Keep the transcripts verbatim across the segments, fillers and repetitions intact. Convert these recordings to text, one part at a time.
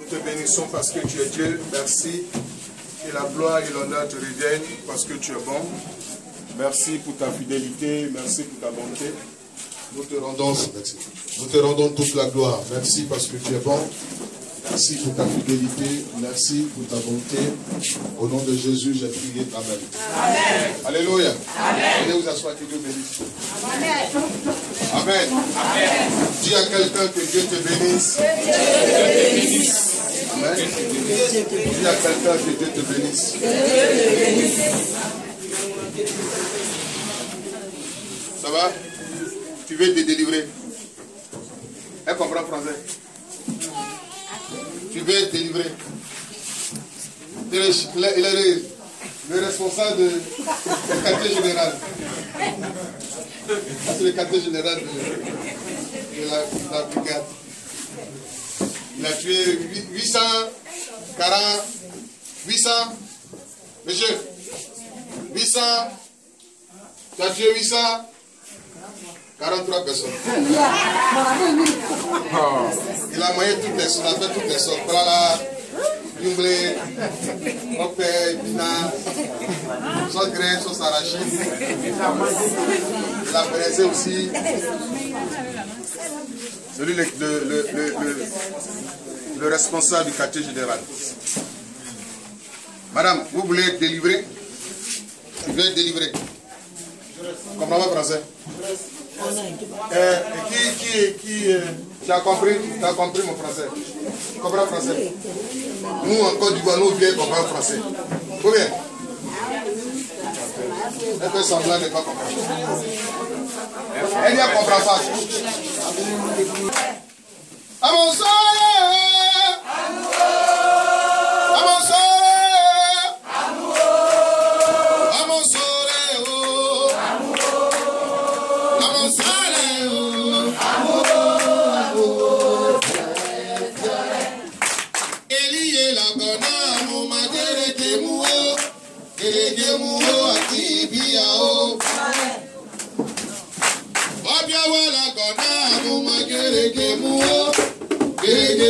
te bénissons parce que tu es Dieu. Merci. Que la gloire et l'honneur te reviennent parce que tu es bon. Merci pour ta fidélité. Merci pour ta bonté. Nous te rendons, merci. Nous te rendons toute la gloire. Merci parce que tu es bon. Merci pour ta fidélité. Merci pour ta bonté. Au nom de Jésus, j'ai prié. Amen. Amen. Alléluia. Amen. Allez vous asseoir, que Dieu bénisse. Amen. Amen. Amen. Dis à quelqu'un que Dieu te bénisse. Dieu te bénisse. Amen. Dis à quelqu'un que Dieu te bénisse. Ça va? Tu veux te délivrer? Elle comprend français. Tu veux te délivrer. Il est, il est le, le responsable de, du quartier général. C'est le quartier général de, de, la, de la brigade. Il a tué huit cent quarante, huit cents, monsieur, huit cents, tu as tué huit cent quarante-trois personnes. Il a moyen toutes les sortes, il a fait toutes les sortes. Voilà, Yumblé, Opé, Bina, sauce graine, sauce arachide. Il a braisé aussi. Celui le, le, le, le, le, le responsable du quartier général. Madame, vous voulez être délivrée? Vous voulez être délivrée? Comprends pas français? Euh, qui, qui, qui, euh, tu as compris? Tu as compris mon français? Tu comprends français? Nous, en Côte d'Ivoire, nous, bien comprendre français. Ou bien? Elle fait semblant de ne pas comprendre. Elle ne comprend pas. À mon soeur! À mon soeur! Gege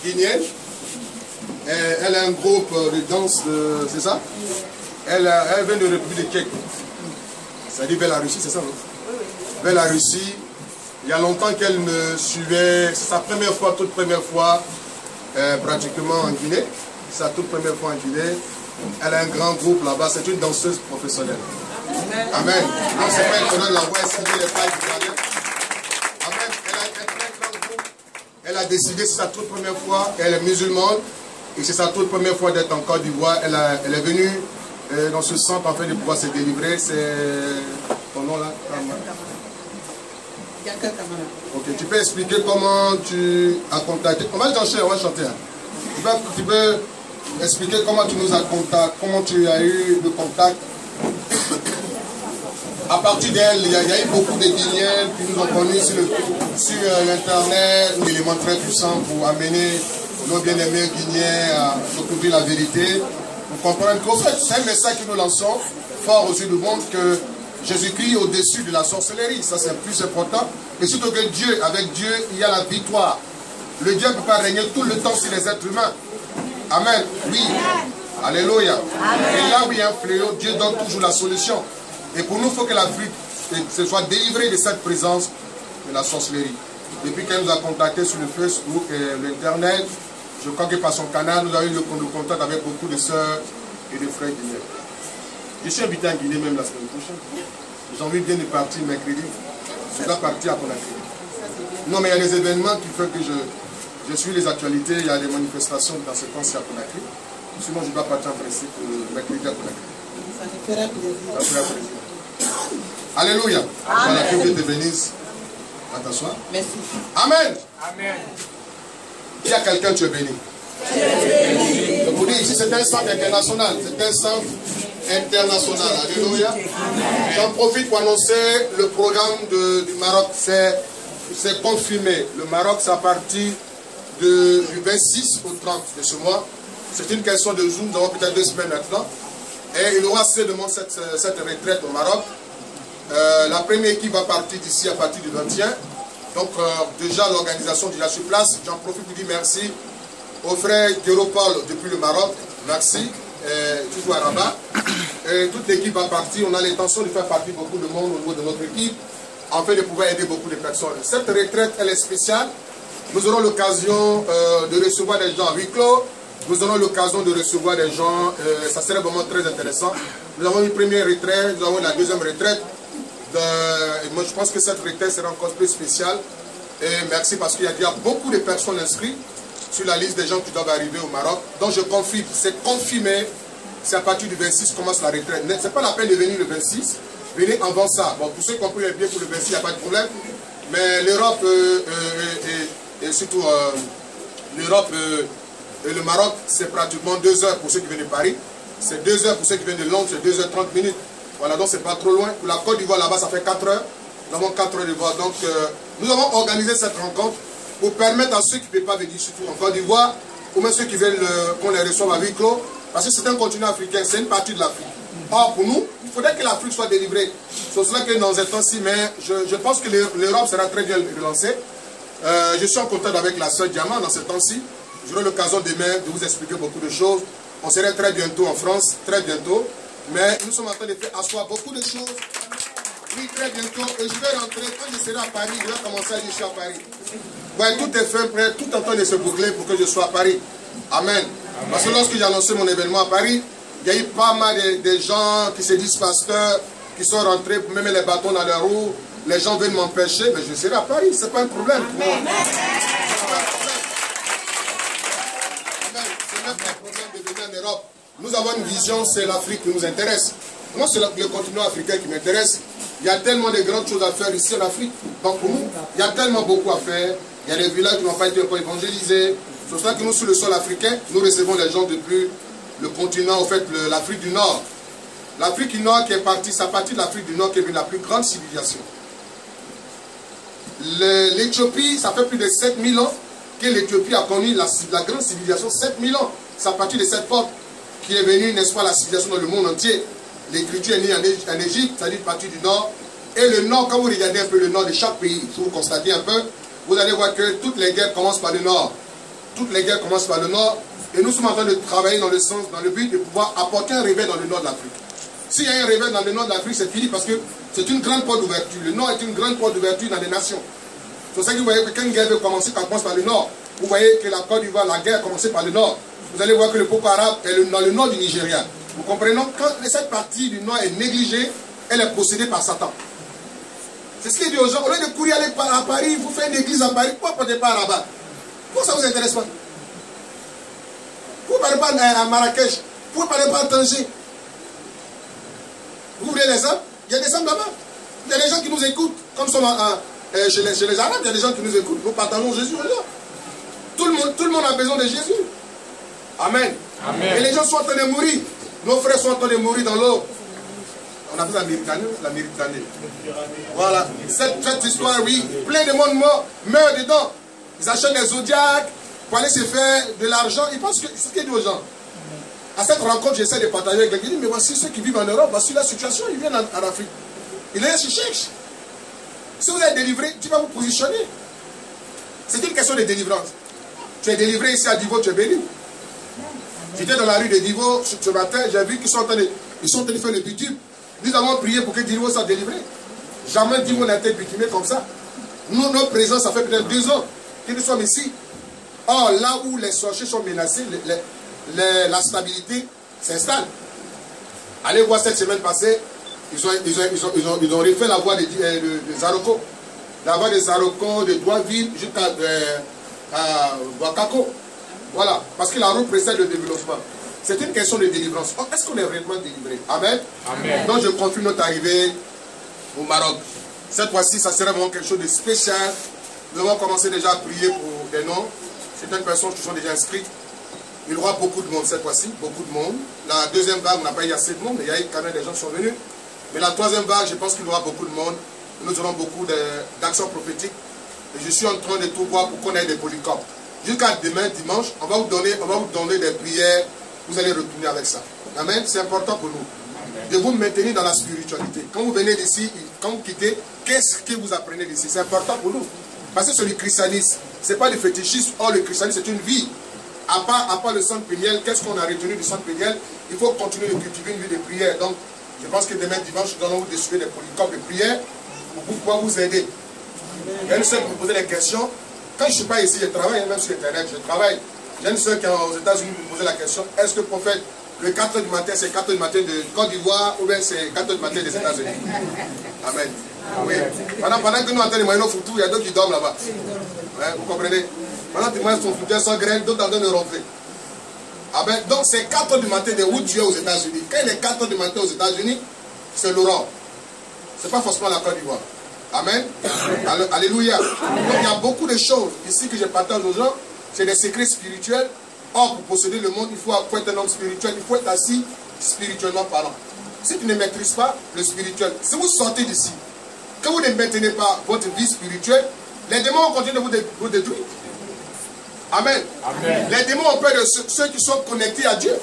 guinéenne. Et elle a un groupe de danse, de... c'est ça? elle, elle vient de République de Tchèque. Ça dit vers la Russie, c'est ça, non? Vers la Russie. Il y a longtemps qu'elle me suivait. C'est sa première fois, toute première fois, euh, pratiquement en Guinée. C'est sa toute première fois en Guinée. Elle a un grand groupe là-bas. C'est une danseuse professionnelle. Amen. Amen. Non, c'est pas elle connaît l'envoi, elle suit les pas du Amen. Elle a un très grand groupe. Elle a décidé, c'est sa toute première fois. Elle est musulmane. Et c'est sa toute première fois d'être en Côte d'Ivoire. Elle, elle est venue euh, dans ce centre en fait de pouvoir se délivrer. C'est ton nom là? Ok, tu peux expliquer comment tu as contacté. On va chanter, on va chanter. Tu peux, tu peux expliquer comment tu nous as contacté, comment tu as eu le contact. À partir d'elle, il y, y a eu beaucoup de Guinéens qui nous ont connus sur l'internet, où il est montré puissant pour amener nos bien-aimés Guinéens à découvrir la vérité. Vous comprenez qu'en fait, c'est un message que nous lançons fort aux yeux du monde que Jésus-Christ est au-dessus de la sorcellerie. Ça, c'est le plus important. Et surtout que Dieu, avec Dieu, il y a la victoire. Le Dieu ne peut pas régner tout le temps sur les êtres humains. Amen. Oui. Alléluia. Et là où il y a un fléau, Dieu donne toujours la solution. Et pour nous, il faut que l'Afrique se soit délivrée de cette présence de la sorcellerie. Depuis qu'elle nous a contactés sur le Facebook et l'Internet, je crois que par son canal, nous avons eu le contact avec beaucoup de sœurs et de frères guinéens. Je suis invité en Guinée même la semaine prochaine. J'ai envie bien de partir mercredi. Je dois partir à Conakry. Non, mais il y a des événements qui font que je, je suis les actualités. Il y a des manifestations dans ce temps-ci à Conakry. Sinon, je dois partir en principe mercredi à Conakry. Ça me fera plaisir. Ça me fera plaisir. Alléluia. Voilà, que Dieu te bénisse. À t'asseoir. Merci. Amen. Amen. Il y a quelqu'un, tu es béni. Je vous dis, ici c'est un centre international. C'est un centre international. Alléluia. J'en profite pour annoncer le programme de, du Maroc. C'est confirmé. Le Maroc, c'est à partir de, du vingt-six au trente de ce mois. C'est une question de jour. Nous avons peut-être deux semaines maintenant. Et il aura assez de monde cette, cette retraite au Maroc. Euh, la première équipe va partir d'ici à partir du vingt et un. Donc euh, déjà l'organisation déjà sur place. J'en profite pour dire merci au frère Guéropol depuis le Maroc. Merci. Et toujours à Rabat. Et toute l'équipe va partir. On a l'intention de faire partie beaucoup de monde au niveau de notre équipe, afin de pouvoir aider beaucoup de personnes. Cette retraite, elle est spéciale. Nous aurons l'occasion euh, de recevoir des gens à huis clos. Nous aurons l'occasion de recevoir des gens. Euh, ça serait vraiment très intéressant. Nous avons une première retraite. Nous avons la deuxième retraite. De, et moi, je pense que cette retraite sera encore plus spéciale. Et merci parce qu'il y a déjà beaucoup de personnes inscrites sur la liste des gens qui doivent arriver au Maroc. Donc je confirme, c'est confirmé. C'est à partir du vingt-six commence la retraite. Ce n'est pas la peine de venir le vingt-six. Venez avant ça. Bon, pour ceux qui ont pris les billets pour le vingt-six, il n'y a pas de problème. Mais l'Europe euh, euh, et, et surtout euh, l'Europe euh, et le Maroc, c'est pratiquement deux heures pour ceux qui viennent de Paris. C'est deux heures pour ceux qui viennent de Londres, c'est deux heures trente minutes. Voilà, donc c'est pas trop loin. Pour la Côte d'Ivoire, là-bas, ça fait quatre heures. Nous avons quatre heures de vol. Donc, euh, nous avons organisé cette rencontre pour permettre à ceux qui ne peuvent pas venir, surtout en Côte d'Ivoire, ou même ceux qui veulent euh, qu'on les reçoive à huis clos, parce que c'est un continent africain, c'est une partie de l'Afrique. Or, pour nous, il faudrait que l'Afrique soit délivrée. C'est cela que dans un temps-ci, mais je, je pense que l'Europe sera très bien relancée. Euh, je suis en contact avec la sœur Diamant dans ce temps-ci. J'aurai l'occasion demain de vous expliquer beaucoup de choses. On serait très bientôt en France, très bientôt. Mais nous sommes en train de faire asseoir beaucoup de choses. Oui, très bientôt. Et je vais rentrer. Quand je serai à Paris, je vais commencer à dire je suis à Paris. Ouais, tout est fait prêt, tout est en train de se boucler pour que je sois à Paris. Amen. Amen. Parce que lorsque j'ai annoncé mon événement à Paris, il y a eu pas mal de, de gens qui se disent pasteurs, qui sont rentrés pour mettre les bâtons dans leurs roues. Les gens veulent m'empêcher, mais je serai à Paris. Ce n'est pas un problème pour moi. Amen. Ce n'est pas un problème de venir en Europe. Nous avons une vision, c'est l'Afrique qui nous intéresse. Moi, c'est le continent africain qui m'intéresse. Il y a tellement de grandes choses à faire ici en Afrique. Donc pour nous, il y a tellement beaucoup à faire. Il y a des villages qui n'ont pas été encore évangélisés. C'est pour ça que nous, sur le sol africain, nous recevons les gens depuis le continent, en fait, l'Afrique du Nord. L'Afrique du Nord qui est partie, c'est à partir de l'Afrique du Nord qui est la plus grande civilisation. L'Éthiopie, ça fait plus de sept mille ans que l'Éthiopie a connu la, la grande civilisation. sept mille ans. C'est à partir de cette porte qui est venue, n'est-ce pas, la civilisation dans le monde entier. L'écriture est née en Égypte, c'est-à-dire partie du nord. Et le nord, quand vous regardez un peu le nord de chaque pays, si vous constatez un peu, vous allez voir que toutes les guerres commencent par le nord. toutes les guerres commencent par le nord. Et nous sommes en train de travailler dans le sens, dans le but de pouvoir apporter un réveil dans le nord de l'Afrique. S'il y a un réveil dans le nord de l'Afrique, c'est fini parce que c'est une grande porte d'ouverture. Le nord est une grande porte d'ouverture dans les nations. C'est pour ça que vous voyez que quand une guerre veut commencer, quand on commence par le nord, vous voyez que la Côte d'Ivoire, la guerre a commencé par le nord. Vous allez voir que le Boko Haram est dans le nord du Nigeria. Vous comprenez? Quand cette partie du nord est négligée, elle est possédée par Satan. C'est ce qu'il dit aux gens. Au lieu de courir aller à Paris, vous faites une église à Paris, pourquoi ne portez pas à Rabat? Pourquoi ça ne vous intéresse pas? Pourquoi ne parlez pas à Marrakech? Pourquoi ne parlez pas à Tanger? Vous voulez les hommes? Il y a des hommes là-bas. Il y a des gens qui nous écoutent. Comme sont, euh, chez, les, chez les Arabes, il y a des gens qui nous écoutent. Nous partageons Jésus là. Tout le monde, tout le monde a besoin de Jésus. Amen. Amen. Et les gens sont en train de mourir. Nos frères sont en train de mourir dans l'eau. On appelle ça la Méditerranée. La Méditerranée. Voilà. Cette, cette histoire, oui. Plein de monde mort, meurt dedans. Ils achètent des zodiacs pour aller se faire de l'argent. Ils pensent que c'est ce qu'il dit aux gens. À cette rencontre, j'essaie de partager avec les gens. Il dit, mais voici ceux qui vivent en Europe, voici la situation, ils viennent en, en Afrique. Il est là, ils cherchent. Si vous êtes délivré, tu vas vous positionner. C'est une question de délivrance. Tu es délivré ici à Divo, tu es béni. J'étais dans la rue de Divo ce matin, j'ai vu qu'ils sont en train de, ils sont en train de faire le bitume. Nous avons prié pour que Divo soit délivré. Jamais Divo n'a été bitumé comme ça. Nous, notre présence, ça fait peut-être deux ans que nous sommes ici. Or, là où les sorciers sont menacés, les, les, les, la stabilité s'installe. Allez voir cette semaine passée, ils ont, ils ont, ils ont, ils ont, ils ont refait la voie de, de, de, de Zaroko. La voie de Zaroko, de Douaville jusqu'à Wakako. Voilà, parce que la route précède le développement. C'est une question de délivrance. Oh, est-ce qu'on est vraiment délivré? Amen. Amen. Donc je confirme notre arrivée au Maroc. Cette fois-ci, ça sera vraiment quelque chose de spécial. Nous avons commencé déjà à prier pour des noms. Certaines personnes qui sont déjà inscrites. Il y aura beaucoup de monde cette fois-ci, beaucoup de monde. La deuxième vague, on n'a pas eu assez de monde, mais il y a eu quand même des gens qui sont venus. Mais la troisième vague, je pense qu'il y aura beaucoup de monde. Nous aurons beaucoup d'actions prophétiques. Et je suis en train de tout voir pour qu'on ait des polycopes. Jusqu'à demain, dimanche, on va vous donner, on va vous donner des prières. Vous allez retourner avec ça. Amen. C'est important pour nous. Amen. De vous maintenir dans la spiritualité. Quand vous venez d'ici, quand vous quittez, qu'est-ce que vous apprenez d'ici? C'est important pour nous. Parce que c'est le christianisme. Ce n'est pas le fétichisme. Or, le christianisme, c'est une vie. À part, à part le centre péniel, qu'est-ce qu'on a retenu du centre péniel? Il faut continuer de cultiver une vie de prière. Donc, je pense que demain, dimanche, nous allons vous distribuer des polycopes de prière pour pouvoir vous aider. Il y a une sœur qui me posait des questions. Quand je ne suis pas ici, je travaille, même sur Internet, je travaille. J'ai une sœur qui est aux États-Unis qui me posait la question, est-ce que le prophète, le quatre heures du matin, c'est quatre heures du matin de Côte d'Ivoire ou bien c'est quatre heures du matin des États-Unis? Amen. Oui. Pendant, pendant que nous entendons les moyens foutus, il y a d'autres qui dorment là-bas. Ouais, vous comprenez? Pendant que les moyens sont foutus, sans graines, d'autres en train de rentrer. Amen. Donc c'est quatre heures du matin de où tu es aux États-Unis. Quand il est quatre heures du matin aux États-Unis, c'est l'Europe. Ce n'est pas forcément la Côte d'Ivoire. Amen. Alléluia. Donc il y a beaucoup de choses ici que je partage aux gens. C'est des secrets spirituels. Or, pour posséder le monde, il faut, faut être un homme spirituel. Il faut être assis spirituellement parlant. Si tu ne maîtrises pas le spirituel, si vous sortez d'ici, que vous ne maintenez pas votre vie spirituelle, les démons vont continuer de vous, dé vous détruire. Amen. Amen. Les démons ont peur de ceux, ceux qui sont connectés à Dieu.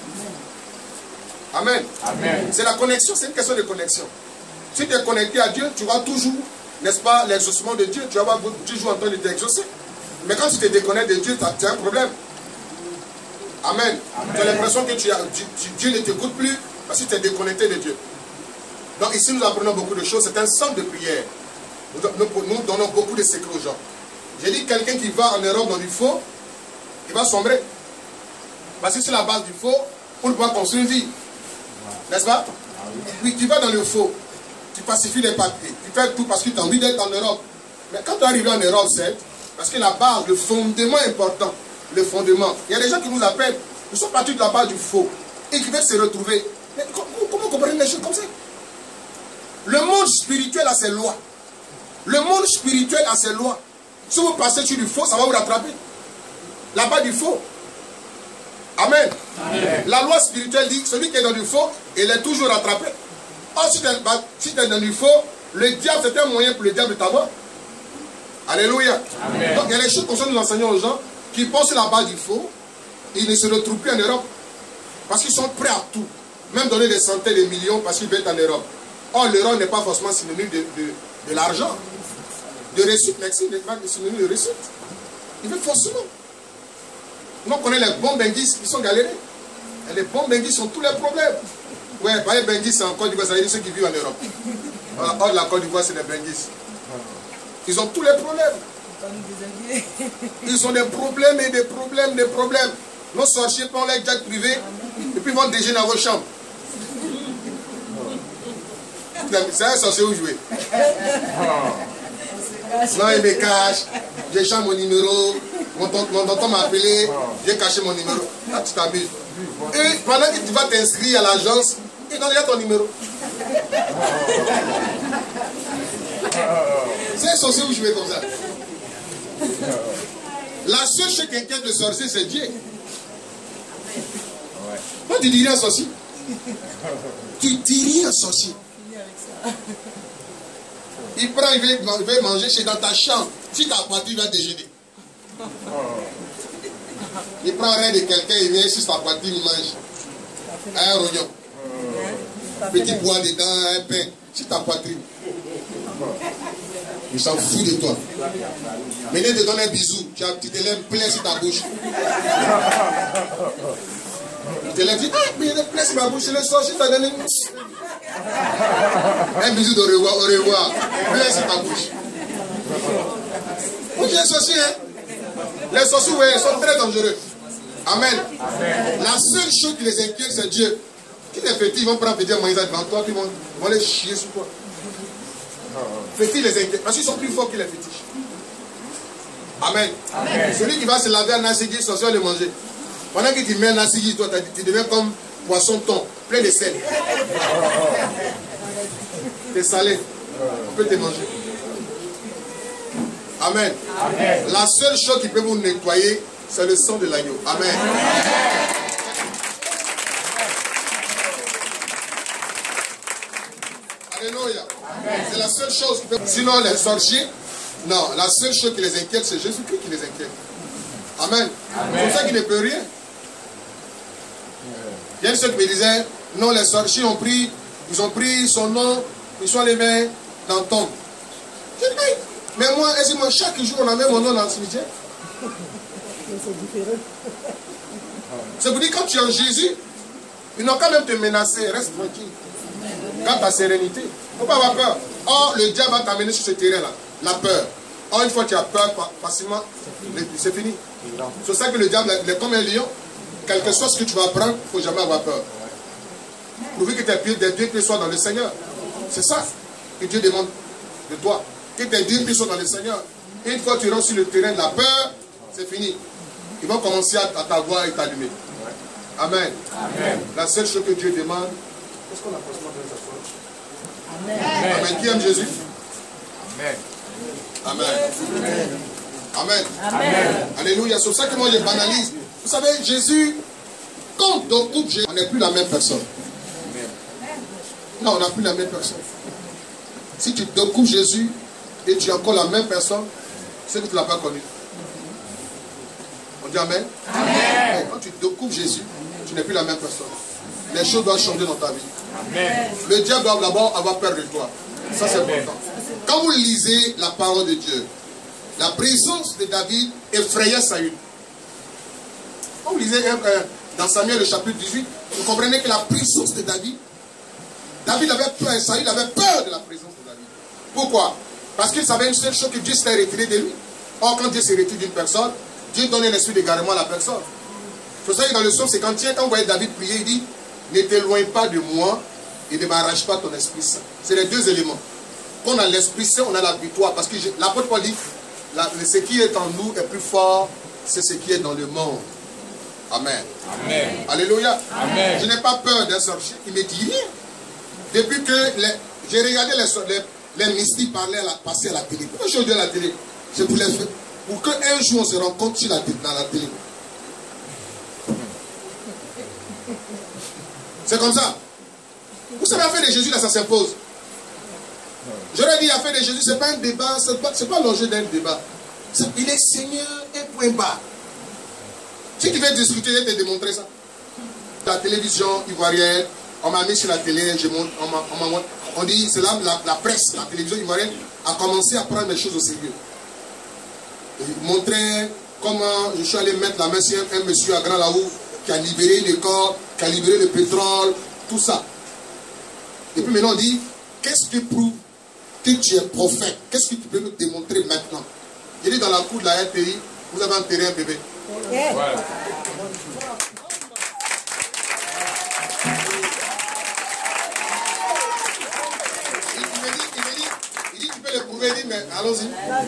Amen. Amen. C'est la connexion, c'est une question de connexion. Si tu es connecté à Dieu, tu vas toujours, n'est-ce pas, l'exaucement de Dieu. Tu vas toujours en train de t'exaucer. Mais quand tu te déconnectes de Dieu, tu as un problème. Amen. Amen. Tu as l'impression que tu as, tu, tu, Dieu ne t'écoute plus parce que tu es déconnecté de Dieu. Donc ici, nous apprenons beaucoup de choses. C'est un centre de prière. Nous, nous, nous donnons beaucoup de secrets aux gens. J'ai dit, quelqu'un qui va en Europe dans du faux, il va sombrer. Parce que c'est la base du faux pour pouvoir construire une vie. N'est-ce pas? Oui, tu vas dans le faux. Tu pacifies les papiers. Tu fais tout parce que tu as envie d'être en Europe. Mais quand tu arrives en Europe, c'est parce que la base, le fondement est important. Le fondement. Il y a des gens qui nous appellent. Nous sommes partis de la base du faux. Et qui veulent se retrouver. Mais comment comprendre les choses comme ça? Le monde spirituel a ses lois. Le monde spirituel a ses lois. Si vous passez sur du faux, ça va vous rattraper. La base du faux. Amen. Amen. La loi spirituelle dit, celui qui est dans du faux, il est toujours rattrapé. Or, si tu es, si tu es dans du faux, le diable, c'est un moyen pour le diable de t'avoir. Alléluia. Amen. Donc, il y a des choses comme ça, nous enseignons aux gens qui pensent sur la base du faux, ils ne se retrouvent plus en Europe. Parce qu'ils sont prêts à tout. Même donner des centaines de millions parce qu'ils veulent être en Europe. Or, l'Europe n'est pas forcément synonyme de, de, de l'argent. De réussite, merci, n'est pas synonyme de réussite. Ils veulent forcément. Nous, on connaît les bons benguis, ils sont galérés. Et les bons benguis ont tous les problèmes. Ouais, pas les benguis, c'est en Côte d'Ivoire, ça veut dire ceux qui vivent en Europe. Hors de la Côte d'Ivoire, c'est les benguis. Ils ont tous les problèmes. Ils ont des problèmes et des problèmes, des problèmes. Nos sorciers prennent les jets privés et puis vont déjeuner dans vos chambres. C'est un sorcier où jouer. Non, il me cache. J'ai changé mon numéro. Mon tonton m'a appelé. J'ai caché mon numéro. Là, tu t'amuses. Et pendant que tu vas t'inscrire à l'agence, il donne ton numéro. C'est un sorcier où jouer comme ça. La seule chose qui inquiète le sorcier, c'est Dieu. Toi, tu dirais un sorcier. Tu dirais un sorcier. Il prend, il veut, il veut manger chez dans ta chambre. Si tu as parti, il va déjeuner. Il prend rien de quelqu'un, il vient sur sa poitrine, il mange. Un rognon. Petit bois dedans, un pain. Sur ta poitrine. Il s'en fout de toi. Mais il te donne un bisou. Tu, as, tu te lèves plein sur ta bouche. Il te lève, dit, ah, mais il y a des plaies sur ma bouche. Le soir, je t'ai donné un bisou de revoir, au revoir. Plein sur ta bouche. Vous êtes sorciers, hein? Les sorciers, oui, sont très dangereux. Amen. Amen. La seule chose qui les inquiète, c'est Dieu. Qui les fétis, ils vont prendre petit moïse devant toi, puis ils vont, vont les chier sur toi. Fétis les inquiète, parce qu'ils sont plus forts que les fétiches. Amen. Amen. Celui qui va se laver à Nassigi, le sorcier va le manger. Pendant que tu mets Nassigi, toi, tu deviens comme poisson thon, plein de sel. T'es salé. On peut te manger. Amen. Amen. La seule chose qui peut vous nettoyer, c'est le sang de l'agneau. Amen. Amen. Alléluia. C'est la seule chose qui peut... Sinon, les sorciers, non, la seule chose qui les inquiète, c'est Jésus-Christ qui les inquiète. Amen. Amen. C'est pour ça qu'il ne peut rien. Il y a ceux qui me disaient, non, les sorciers ont pris, ils ont pris son nom, ils sont les mains dans le tombe. Je dis, mais moi, est-ce que moi, chaque jour, on a mis mon nom dans le cimetière? C'est différent. C'est pour dire, quand tu es en Jésus, ils n'ont quand même te menacer, reste tranquille. Quand ta sérénité, il ne faut pas avoir peur. Or, le diable va t'amener sur ce terrain-là, la peur. Or, une fois que tu as peur, facilement, c'est fini. C'est ça que le diable est comme un lion. Quel que soit ce que tu vas apprendre, il ne faut jamais avoir peur. Pourvu que tes pieds, tes deux pieds soient dans le Seigneur. C'est ça que Dieu demande de toi. Que tes deux pieds soient dans le Seigneur. Et une fois que tu rentres sur le terrain de la peur, c'est fini. Ils vont commencer à t'avoir et t'allumer. Amen. Amen. La seule chose que Dieu demande, qu'est-ce qu'on a forcément besoin de s'asseoir? Amen. Amen. Qui aime Jésus? Amen. Amen. Amen. Amen. Amen. Alléluia. C'est pour ça que moi je banalise. Vous savez, Jésus, quand on coupe Jésus, on n'est plus la même personne. Non, on n'a plus la même personne. Si tu découvres Jésus et tu es encore la même personne, c'est que tu ne l'as pas connu. On dit Amen. Amen. Quand tu découvres Jésus, tu n'es plus la même personne. Les choses doivent changer dans ta vie. Amen. Le diable doit d'abord avoir peur de toi. Ça, c'est important. Quand vous lisez la parole de Dieu, la présence de David effrayait Saül. Quand vous lisez euh, dans Samuel le chapitre dix-huit, vous comprenez que la présence de David, David avait peur, Saül avait peur de la présence de David. Pourquoi? Parce qu'il savait une seule chose, que Dieu s'était retiré de lui. Or, quand Dieu s'est retiré d'une personne, Dieu donne un esprit d'égarement à la personne. C'est pour ça que dans le psaume cinquante-et un, quand vous voyez David prier, il dit, ne t'éloigne pas de moi et ne m'arrache pas ton esprit saint. C'est les deux éléments. Quand on a l'esprit saint, on a la victoire. Parce que l'apôtre Paul dit, la, ce qui est en nous est plus fort, c'est ce qui est dans le monde. Amen. Amen. Alléluia. Amen. Je n'ai pas peur d'un sorcier. Il ne me dit rien. Depuis que j'ai regardé les, les, les mystiques parler à la, passer à la télé. Pourquoi je dis à la télé? C'est pour les faire. Pour qu'un jour on se rencontre sur la, dans la télé. C'est comme ça. Vous savez, l'affaire de Jésus, là, ça s'impose. J'aurais dit, l'affaire de Jésus, ce n'est pas un débat, ce n'est pas, pas l'enjeu d'un débat. Il est Seigneur et point barre. Si tu veux discuter, je vais te démontrer ça. La télévision ivoirienne, on m'a mis sur la télé, je monte, on, on, on, on dit, c'est là la, la presse, la télévision ivoirienne a commencé à prendre les choses au sérieux. Ils montraient comment je suis allé mettre la main sur un, un monsieur à Grand Laou qui a libéré une école, qui a libéré le pétrole, tout ça. Et puis maintenant on dit, qu'est-ce qui prouve que tu es prophète? Qu'est-ce que tu peux nous démontrer maintenant? Il dit dans la cour de la R T I, vous avez enterré un bébé. Okay. Voilà. Il, il me dit, il me dit, il dit, tu peux le prouver, il dit, mais allons-y.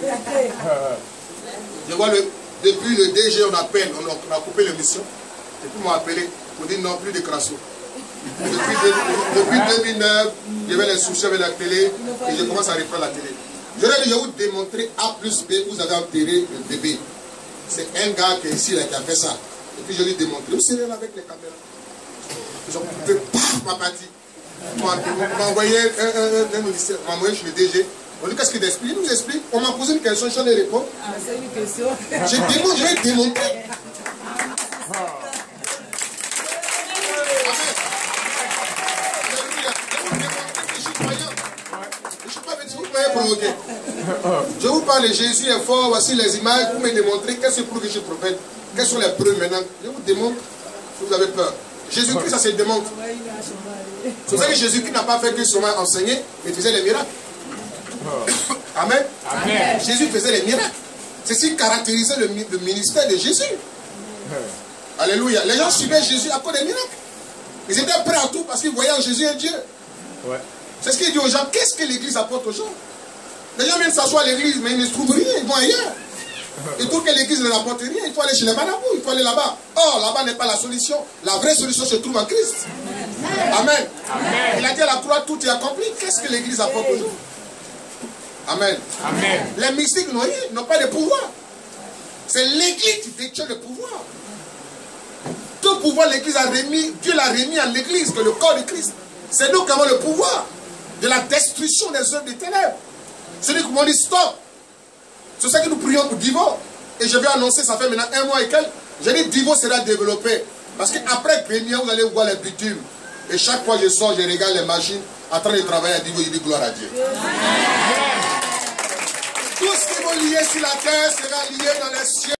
Je vois le, depuis le D G, on appelle, on a, on a coupé l'émission, et puis on m'a appelé pour dire non, plus de création. Depuis, de, depuis deux mille neuf, je vais les soucier avec la télé et je commence à reprendre la télé. Je vais vous démontrer A plus B, vous avez enterré le bébé. C'est un gars qui est ici là, qui a fait ça. Et puis je lui ai démontré. Vous serez là avec les caméras. Ils ont coupé, paf, ma partie. On m'a envoyé un, un, un ministère, on m'a envoyé chez le D G. On dit qu'est-ce qu'il explique? Il nous explique. On m'a posé une question, je vais répondre. Ah, c'est une question. Je démontre, je vais démontrer. Je vous parle, Jésus est fort, voici les images, vous me démontrez qu'est-ce que pour que je prophète, quelles sont les preuves maintenant. Je vous démontre, vous avez peur. Jésus-Christ, ça se démontre. C'est ça que Jésus-Christ n'a pas fait que seulement enseigner, mais faisait les miracles. Amen. Amen. Jésus faisait les miracles. C'est ce qui caractérisait le, le ministère de Jésus. Alléluia. Les gens suivaient Jésus à cause des miracles. Ils étaient prêts à tout parce qu'ils voyaient en Jésus un Dieu. Ouais. C'est ce qu'il dit aux gens. Qu'est-ce que l'Église apporte aux gens? Les gens viennent s'asseoir à l'église, mais ils ne trouvent rien, ils vont ailleurs. Et pour que l'église ne rapporte rien, il faut aller chez les marabouts, il faut aller là-bas. Or, là-bas n'est pas la solution. La vraie solution se trouve en Christ. Amen. Amen. Il a dit à la croix, tout est accompli. Qu'est-ce que l'église apporte aux gens? Amen. Amen. Les mystiques n'ont rien, n'ont pas de pouvoir. C'est l'église qui détient le pouvoir. Tout pouvoir, l'église a remis, Dieu l'a remis à l'église, que le corps de Christ. C'est nous qui avons le pouvoir de la destruction des œuvres des ténèbres. C'est lui qui m'a dit stop. C'est ça que nous prions pour Divo. Et je vais annoncer, ça fait maintenant un mois et quelques. J'ai dit Divo sera développé. Parce qu'après Bénia, vous allez voir les bitumes. Et chaque fois que je sors, je regarde les machines en train de travailler à Divo, je dis gloire à Dieu. Tout ce qui va lier sur la terre sera lié dans les cieux.